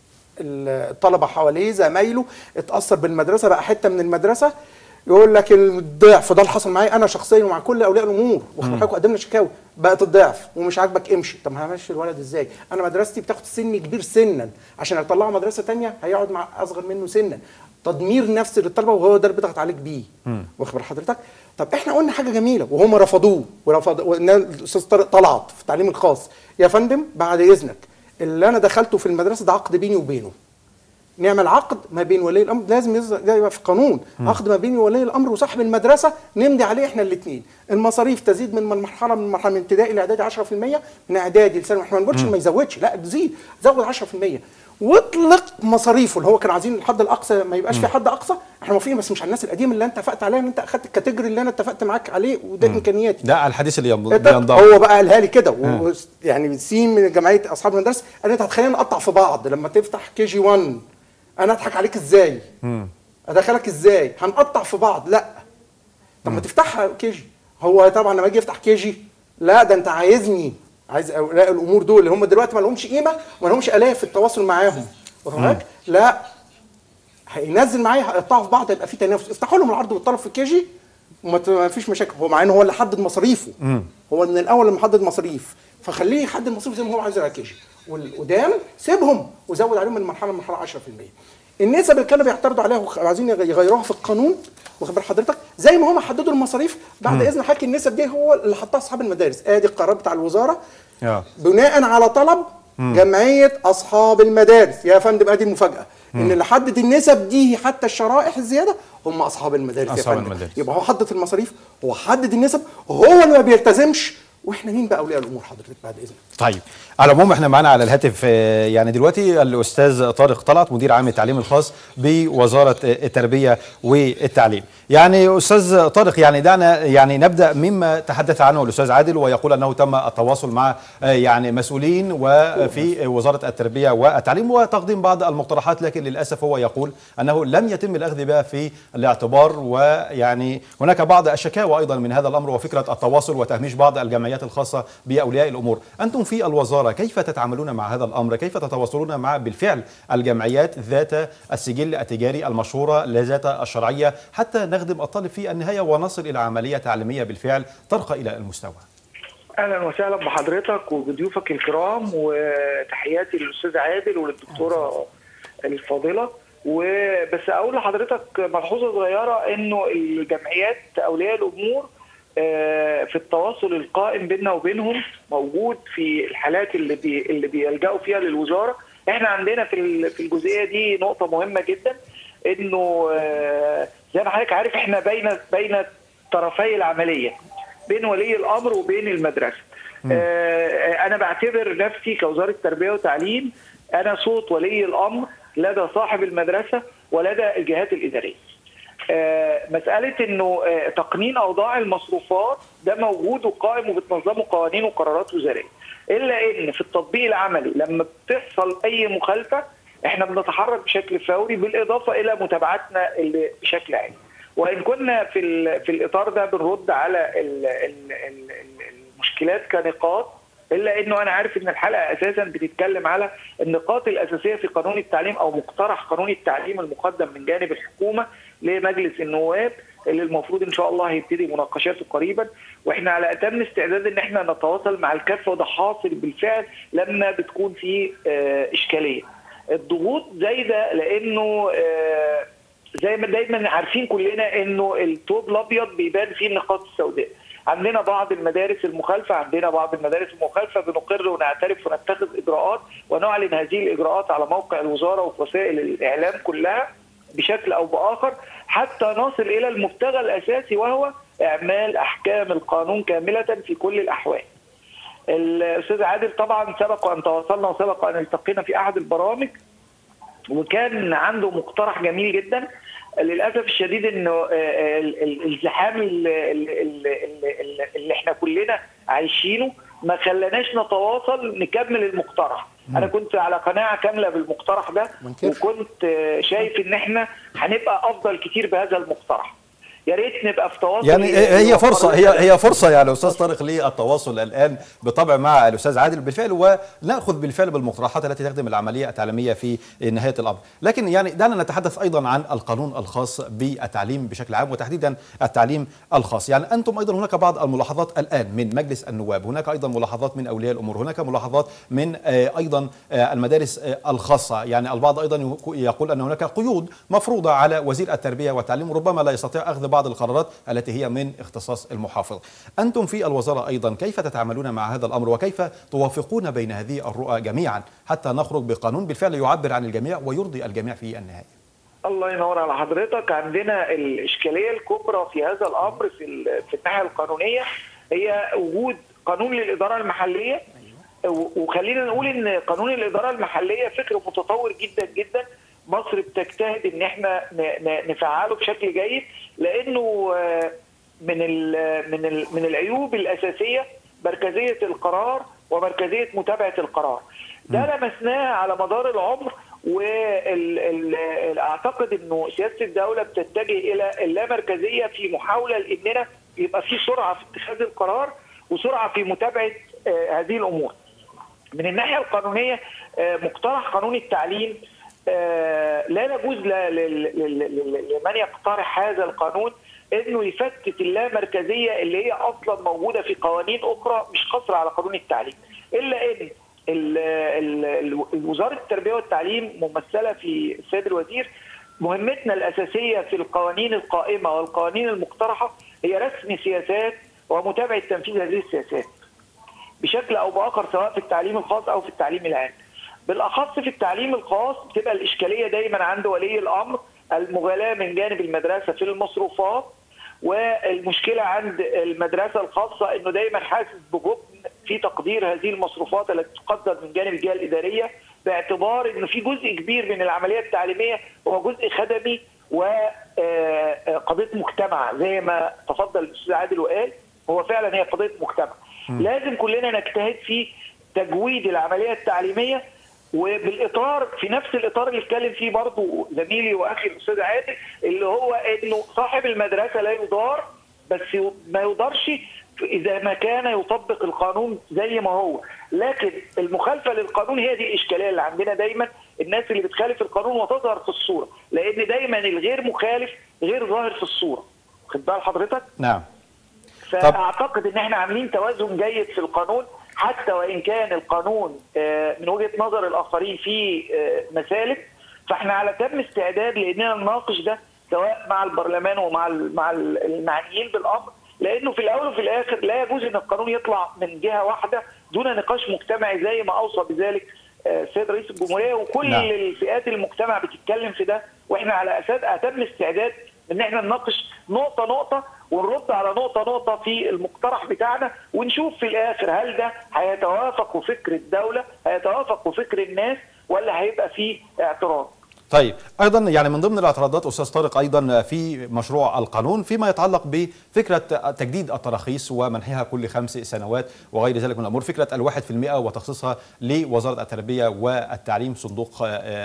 الطلبه حواليه زمايله اتاثر بالمدرسه، بقى حته من المدرسه، يقول لك الضعف. ده اللي حصل معايا انا شخصيا ومع كل اولياء الامور، واخد بالك قدمنا شكاوي، بقت الضعف ومش عاجبك امشي. طب همشي الولد ازاي؟ انا مدرستي بتاخد سن كبير سنا، عشان اطلعه مدرسه ثانيه هيقعد مع اصغر منه سنا، تدمير نفسي للطلبه وهو ده اللي بيضغط عليك بيه، واخد بال حضرتك؟ طب احنا قلنا حاجه جميله وهم رفضوه، ورفض الاستاذ طارق طلعت في التعليم الخاص، يا فندم بعد اذنك اللي انا دخلته في المدرسه ده عقد بيني وبينه، نعمل عقد ما بين ولي الامر، لازم يبقى في قانون، عقد ما بين ولي الامر وصاحب المدرسه نمضي عليه احنا الاثنين. المصاريف تزيد من مرحله من مرحله من ابتدائي لاعدادي عشرة في المية، من اعدادي لثانوي، احنا ما بنقولش ما يزودش، لا تزيد، زود عشرة في المية، واطلق مصاريفه اللي هو كانوا عايزين الحد الاقصى ما يبقاش في حد اقصى، احنا موافقين بس مش على الناس القديمه اللي انت اتفقت عليها، ان انت اخدت الكاتيجوري اللي انا اتفقت معاك عليه وده امكانياتي. ده على الحديث اللي بينضم هو بقى قالها لي كده، يعني سين من جمعيه اصحاب المدارس قال انت هتخلينا نقطع في بعض لما تفتح كي جي واحد، انا اضحك عليك ازاي؟ امم ادخلك ازاي؟ هنقطع في بعض، لا طب ما تفتحها كي جي. هو طبعا لما اجي يفتح كي جي، لا ده انت عايزني، عايز اولياء الامور دول اللي هم دلوقتي ما لهمش قيمه وما لهمش الاف في التواصل معاهم، واخد بالك؟ لا هينزل معايا هيقطعوا في بعض، هيبقى في تنافس. افتحوا لهم العرض والطلب في الكيجي وما فيش مشاكل. هو مع ان هو اللي حدد مصاريفه، مم. هو من الاول اللي محدد مصاريف، فخليه يحدد مصاريفه زي ما هو عايز على الكيجي، والقدام سيبهم وزود عليهم من مرحله لمرحله عشرة في المية. النسب اللي كانوا بيعترضوا عليها وعايزين يغيروها في القانون، واخد بال حضرتك، زي ما هم حددوا المصاريف بعد مم. اذن حكي النسب دي هو اللي حطها اصحاب المدارس. ادي القرار بتاع الوزاره yeah. بناء على طلب مم. جمعيه اصحاب المدارس. يا فندم ادي المفاجاه، مم. ان اللي حدد النسب دي حتى الشرائح الزياده هم اصحاب المدارس. أصحاب يا فندم المدارس. يبقى هو حدد المصاريف، هو حدد النسب، هو اللي ما بيلتزمش، واحنا مين بقى اولياء الامور حضرتك بعد اذنك؟ طيب، على العموم احنا معانا على الهاتف يعني دلوقتي الاستاذ طارق طلعت مدير عام التعليم الخاص بوزاره التربيه والتعليم. يعني استاذ طارق، يعني دعنا يعني نبدا مما تحدث عنه الاستاذ عادل، ويقول انه تم التواصل مع يعني مسؤولين وفي وزاره التربيه والتعليم وتقديم بعض المقترحات، لكن للاسف هو يقول انه لم يتم الاخذ بها في الاعتبار، ويعني هناك بعض الشكاوى ايضا من هذا الامر وفكره التواصل وتهميش بعض الجمعيات الخاصه باولياء الامور. انتم في الوزاره كيف تتعاملون مع هذا الامر؟ كيف تتواصلون مع بالفعل الجمعيات ذات السجل التجاري المشهوره ذات الشرعيه حتى نخدم الطالب في النهايه ونصل الى عمليه تعليميه بالفعل ترقى الى المستوى؟ اهلا وسهلا بحضرتك وبضيوفك الكرام، وتحياتي للاستاذ عادل وللدكتوره الفاضله. وبس اقول لحضرتك ملحوظه صغيره، انه الجمعيات اولياء الامور في التواصل القائم بيننا وبينهم موجود في الحالات اللي بي اللي بيلجأوا فيها للوزاره. احنا عندنا في في الجزئيه دي نقطه مهمه جدا، انه زي ما حضرتك عارف احنا بين بين طرفي العمليه، بين ولي الامر وبين المدرسه. م. انا بعتبر نفسي كوزاره تربيه وتعليم انا صوت ولي الامر لدى صاحب المدرسه ولدى الجهات الاداريه. مسألة انه تقنين اوضاع المصروفات ده موجود وقائم وبتنظمه قوانين وقرارات وزاريه، الا ان في التطبيق العملي لما بتحصل اي مخالفه احنا بنتحرك بشكل فوري، بالاضافه الى متابعتنا اللي بشكل عام. وان كنا في في الاطار ده بنرد على المشكلات كنقاط، الا انه انا عارف ان الحلقه اساسا بتتكلم على النقاط الاساسيه في قانون التعليم او مقترح قانون التعليم المقدم من جانب الحكومه لمجلس النواب، اللي المفروض ان شاء الله هيبتدي مناقشاته قريبا، واحنا على اتم استعداد ان احنا نتواصل مع الكافه، وده حاصل بالفعل لما بتكون في اشكاليه. الضغوط زايده لانه زي ما دايما عارفين كلنا انه الثوب الابيض بيبان فيه النقاط السوداء. عندنا بعض المدارس المخالفه، عندنا بعض المدارس المخالفه بنقر ونعترف ونتخذ اجراءات ونعلن هذه الاجراءات على موقع الوزاره وفي وسائل الاعلام كلها بشكل او باخر، حتى نصل الى المبتغى الاساسي وهو اعمال احكام القانون كامله في كل الاحوال. الاستاذ عادل طبعا سبق ان تواصلنا وسبق ان التقينا في احد البرامج، وكان عنده مقترح جميل جدا. للاسف الشديد انه الازدحام اللي احنا كلنا عايشينه ما خلاناش نتواصل نكمل المقترح. انا كنت على قناعه كامله بالمقترح ده، وكنت شايف ان احنا هنبقى افضل كتير بهذا المقترح. يا ريت نبقى في تواصل. يعني هي فرصه هي هي فرصه يعني استاذ طارق للتواصل الان بالطبع مع الاستاذ عادل بالفعل، وناخذ بالفعل بالمقترحات التي تخدم العمليه التعليميه في نهايه الامر. لكن يعني دعنا نتحدث ايضا عن القانون الخاص بالتعليم بشكل عام وتحديدا التعليم الخاص. يعني انتم ايضا هناك بعض الملاحظات الان من مجلس النواب، هناك ايضا ملاحظات من اولياء الامور، هناك ملاحظات من ايضا المدارس الخاصه. يعني البعض ايضا يقول ان هناك قيود مفروضه على وزير التربيه والتعليم، وربما لا يستطيع اخذ بعض القرارات التي هي من اختصاص المحافظ. أنتم في الوزارة أيضا كيف تتعاملون مع هذا الأمر، وكيف توافقون بين هذه الرؤى جميعا حتى نخرج بقانون بالفعل يعبر عن الجميع ويرضي الجميع في النهاية؟ الله ينور على حضرتك. عندنا الإشكالية الكبرى في هذا الأمر في في الناحية القانونية هي وجود قانون للإدارة المحلية. وخلينا نقول إن قانون الإدارة المحلية فكر متطور جدا جدا، مصر بتجتهد ان احنا نفعله بشكل جيد، لانه من من من العيوب الاساسيه مركزيه القرار ومركزيه متابعه القرار. ده لمسناه على مدار العمر، واعتقد انه سياسه الدوله بتتجه الى اللامركزيه في محاوله لاننا يبقى في سرعه في اتخاذ القرار وسرعه في متابعه هذه الامور. من الناحيه القانونيه مقترح قانون التعليم آه لا يجوز لمن يقترح هذا القانون انه يفتت اللامركزيه اللي هي اصلا موجوده في قوانين اخرى مش قاصره على قانون التعليم، الا ان وزاره التربيه والتعليم ممثله في السيد الوزير مهمتنا الاساسيه في القوانين القائمه والقوانين المقترحه هي رسم سياسات ومتابعه تنفيذ هذه السياسات بشكل او باخر، سواء في التعليم الخاص او في التعليم العام. بالاخص في التعليم الخاص بتبقى الاشكاليه دايما عند ولي الامر المغالاه من جانب المدرسه في المصروفات، والمشكله عند المدرسه الخاصه انه دايما حاسس بجبن في تقدير هذه المصروفات التي تقدر من جانب الجهه الاداريه، باعتبار انه في جزء كبير من العمليه التعليميه هو جزء خدمي وقضيه مجتمع زي ما تفضل الاستاذ عادل وقال، هو فعلا هي قضيه مجتمع. م. لازم كلنا نجتهد في تجويد العمليه التعليميه، وبالاطار في نفس الاطار اللي اتكلم فيه برضه زميلي واخي الاستاذ عادل، اللي هو انه صاحب المدرسه لا يضار، بس ما يضرش اذا ما كان يطبق القانون زي ما هو. لكن المخالفه للقانون هي دي الاشكاليه اللي عندنا دايما، الناس اللي بتخالف القانون وتظهر في الصوره، لان دايما الغير مخالف غير ظاهر في الصوره. خد بال حضرتك؟ نعم. فاعتقد ان احنا عاملين توازن جيد في القانون، حتى وان كان القانون من وجهه نظر الاخرين فيه مسالك، فاحنا على تم استعداد لاننا نناقش ده سواء مع البرلمان ومع مع المعنيين بالامر، لانه في الاول وفي الاخر لا يجوز ان القانون يطلع من جهه واحده دون نقاش مجتمعي زي ما اوصى بذلك السيد رئيس الجمهوريه، وكل نعم. الفئات المجتمع بتتكلم في ده، واحنا على اساس اتم استعداد ان احنا نناقش نقطه نقطه ونرد على نقطه نقطه في المقترح بتاعنا، ونشوف في الاخر هل ده هيتوافق وفكر الدوله، هيتوافق وفكر الناس، ولا هيبقى فيه اعتراض. طيب، ايضا يعني من ضمن الاعتراضات استاذ طارق ايضا في مشروع القانون فيما يتعلق بفكره تجديد التراخيص ومنحها كل خمس سنوات وغير ذلك من الامور، فكره الواحد في المئة وتخصيصها لوزاره التربيه والتعليم، صندوق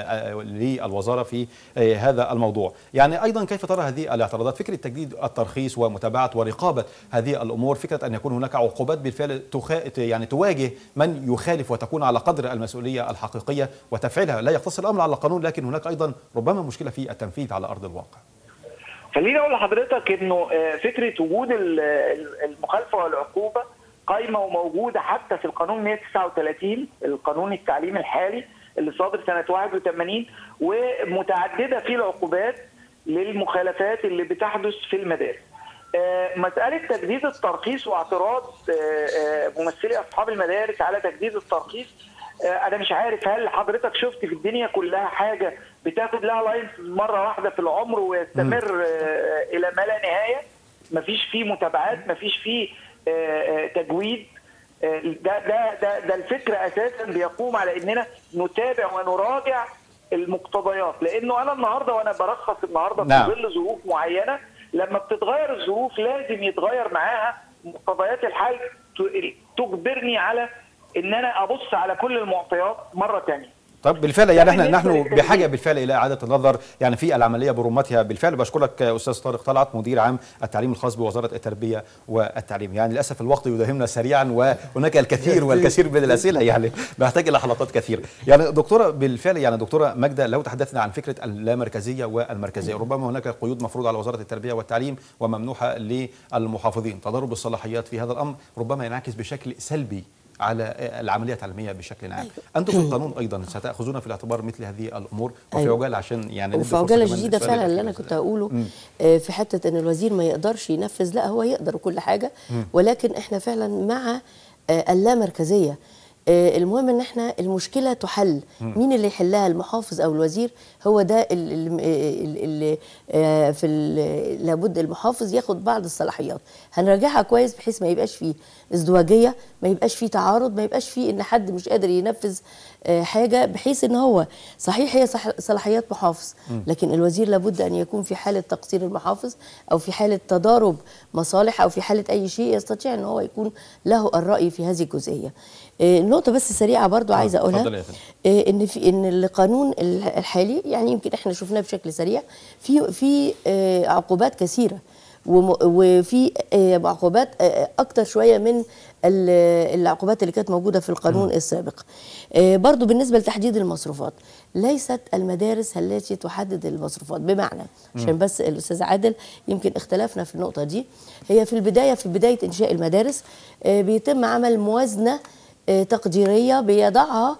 للوزاره في هذا الموضوع. يعني ايضا كيف ترى هذه الاعتراضات، فكره تجديد الترخيص ومتابعه ورقابه هذه الامور، فكره ان يكون هناك عقوبات بالفعل يعني تواجه من يخالف وتكون على قدر المسؤوليه الحقيقيه وتفعيلها، لا يقتصر الامر على القانون لكن هناك ايضا ربما مشكله في التنفيذ على ارض الواقع. خليني اقول لحضرتك انه فكره وجود المخالفه والعقوبه قايمه وموجوده حتى في القانون مئة وتسعة وثلاثين، القانون التعليمي الحالي اللي صادر سنه واحد وثمانين، ومتعدده فيه العقوبات للمخالفات اللي بتحدث في المدارس. مساله تجديد الترخيص واعتراض ممثلي اصحاب المدارس على تجديد الترخيص، انا مش عارف هل حضرتك شفت في الدنيا كلها حاجه بتاخد لها لاينس مره واحده في العمر ويستمر م. الى ما لا نهايه؟ مفيش فيه متابعات، مفيش فيه تجويد. ده ده ده ده الفكره اساسا بيقوم على اننا نتابع ونراجع المقتضيات، لانه انا النهارده وانا برخص النهارده نعم. في ظل ظروف معينه، لما بتتغير الظروف لازم يتغير معاها مقتضيات الحال تجبرني على ان انا ابص على كل المعطيات مره ثانيه. طب بالفعل يعني احنا نحن بحاجه بالفعل الى اعاده النظر يعني في العمليه برمتها بالفعل. بشكرك استاذ طارق طلعت مدير عام التعليم الخاص بوزاره التربيه والتعليم. يعني للاسف الوقت يداهمنا سريعا وهناك الكثير والكثير من الاسئله يعني بحتاج الى حلقات كثيره. يعني دكتوره بالفعل يعني دكتوره ماجده لو تحدثنا عن فكره اللامركزيه والمركزيه، ربما هناك قيود مفروضه على وزاره التربيه والتعليم وممنوحه للمحافظين، تضارب الصلاحيات في هذا الامر ربما ينعكس بشكل سلبي على العمليه التعليميه بشكل عام. أيوة. انتم في القانون ايضا ستاخذون في الاعتبار مثل هذه الامور وفي أيوة. عجاله عشان يعني وفي عجاله جديده فعلا اللي انا كنت اقوله م. في حته ان الوزير ما يقدرش ينفذ، لا هو يقدر وكل حاجه م. ولكن احنا فعلا مع اللامركزيه. المهم ان احنا المشكله تحل، م. مين اللي يحلها المحافظ او الوزير؟ هو ده اللي في لابد المحافظ ياخد بعض الصلاحيات، هنراجعها كويس بحيث ما يبقاش فيه ازدواجيه، ما يبقاش فيه تعارض، ما يبقاش فيه ان حد مش قادر ينفذ حاجه، بحيث ان هو صحيح هي صلاحيات محافظ لكن الوزير لابد ان يكون في حاله تقصير المحافظ او في حاله تضارب مصالح او في حاله اي شيء يستطيع ان هو يكون له الراي في هذه الجزئيه. نقطه بس سريعه برضو آه عايزه اقولها، ان في ان القانون الحالي يعني يمكن احنا شفناه بشكل سريع في في عقوبات كثيره، وفي عقوبات اكتر شويه من العقوبات اللي كانت موجوده في القانون م. السابق. برضو بالنسبه لتحديد المصروفات، ليست المدارس التي تحدد المصروفات، بمعنى عشان بس الاستاذ عادل يمكن اختلافنا في النقطه دي. هي في البدايه في بدايه انشاء المدارس بيتم عمل موازنه تقديريه بيضعها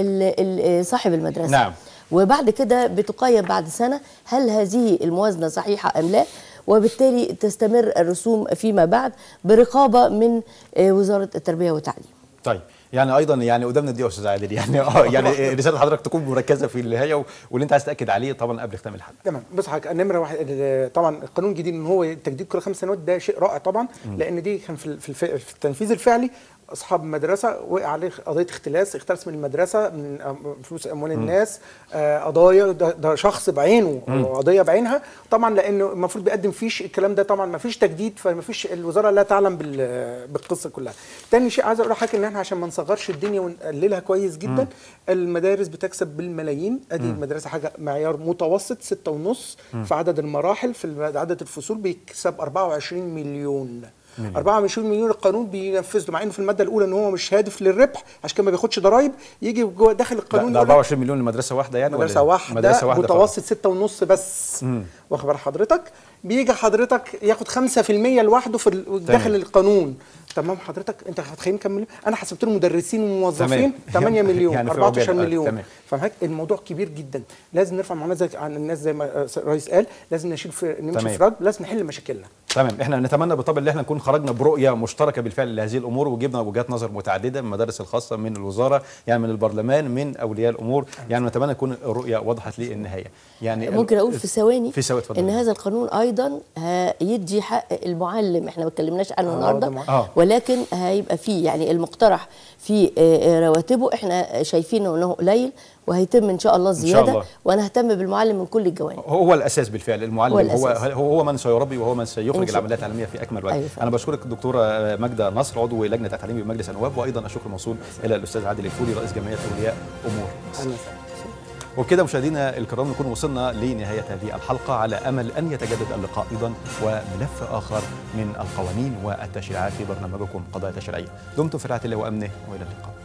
صاحب المدرسه. نعم. وبعد كده بتقيم بعد سنه هل هذه الموازنه صحيحه ام لا، وبالتالي تستمر الرسوم فيما بعد برقابه من وزاره التربيه والتعليم. طيب يعني ايضا يعني قدامنا دي يا استاذ عادل يعني اه يعني رساله حضرتك تكون مركزه في النهايه واللي انت عايز تاكد عليه طبعا قبل ختام الحلقه. تمام. بص حضرتك، النمره واحد طبعا القانون الجديد ان هو تجديد كل خمس سنوات، ده شيء رائع طبعا، لان دي كان في في التنفيذ الفعلي اصحاب المدرسه وقع عليه قضيه اختلاس، اختلس من المدرسه من فلوس اموال الناس، آه قضايا، ده, ده شخص بعينه، قضيه بعينها طبعا، لانه المفروض بيقدم فيش الكلام ده، طبعا ما فيش تجديد، فما فيش، الوزاره لا تعلم بالقصه كلها. تاني شيء عايز اقول لحضرتك ان احنا عشان ما نصغرش الدنيا ونقللها كويس جدا، مم. المدارس بتكسب بالملايين. ادي المدرسه حاجه معيار متوسط ستة ونص في عدد المراحل، في عدد الفصول بيكسب أربعة وعشرين مليون. مليون. أربعة وعشرين مليون القانون بينفذ له، مع انه في الماده الاولى ان هو مش هادف للربح عشان كده ما بياخدش ضرايب، يجي جوه داخل القانون ده أربعة وعشرين مليون لمدرسه واحده يعني، مدرسه واحده, مدرسة واحدة متوسط ستة ونص بس. واخد بال حضرتك؟ بيجي حضرتك ياخد خمسة في المية لوحده في داخل القانون. تمام حضرتك؟ انت هتخيل كام مليون؟ انا حسبت له مدرسين وموظفين ثمانية مليون، يعني أربعة عشر مليون. فاهم؟ الموضوع كبير جدا، لازم نرفع معاناه زي عن الناس زي ما الرئيس قال، لازم نشيل في نمشي في رد، لازم نحل مشاكلنا. تمام. احنا نتمنى بالطبع ان احنا نكون خرجنا برؤيه مشتركه بالفعل لهذه الامور، وجبنا وجهات نظر متعدده من المدارس الخاصه، من الوزاره، يعني من البرلمان، من اولياء الامور، يعني نتمنى تكون الرؤيه وضحت للنهايه. يعني ممكن اقول في ثواني في ثواني ان هذا القانون ايضا هيدي حق المعلم، احنا ما اتكلمناش عنه النهارده، آه. ولكن هيبقى فيه يعني المقترح في رواتبه احنا شايفينه انه قليل، وهيتم ان شاء الله الزياده، وانا اهتم بالمعلم من كل الجوانب. هو الاساس بالفعل، المعلم هو هو, هو من سيربي وهو من سيخرج العمليات التعليميه في اكمل وجه. أيوة. انا بشكرك الدكتوره ماجده نصر عضو لجنه التعليم بمجلس النواب، وايضا الشكر موصول الى الاستاذ عادل الفولي رئيس جمعيه اولياء امور. وبكده مشاهدينا الكرام نكون وصلنا لنهايه هذه الحلقه، على امل ان يتجدد اللقاء ايضا وملف اخر من القوانين والتشريعات في برنامجكم قضايا تشريعيه. دمتم في رعايه الله وامنه، والى اللقاء.